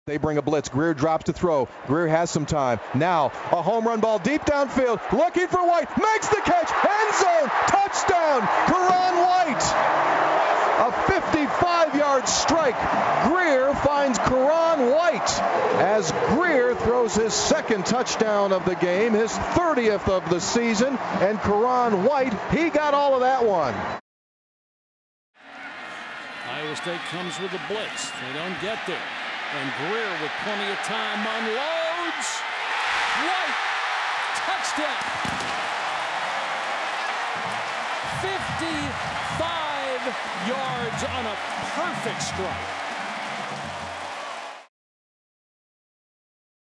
They bring a blitz. Grier drops to throw. Grier has some time. Now a home run ball deep downfield. Looking for White. Makes the catch. End zone. Touchdown. Karan White. A 55-yard strike. Grier finds Karan White as Grier throws his second touchdown of the game, his 30th of the season. And Karan White, he got all of that one. Iowa State comes with a blitz. They don't get there. And Grier with plenty of time unloads. White, touchdown. 55 yards on a perfect strike.